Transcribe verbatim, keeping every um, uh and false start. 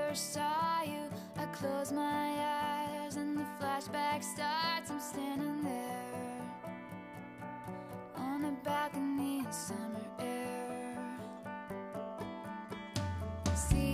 first saw you, I close my eyes and the flashback starts. I'm standing there on a balcony in summer air. See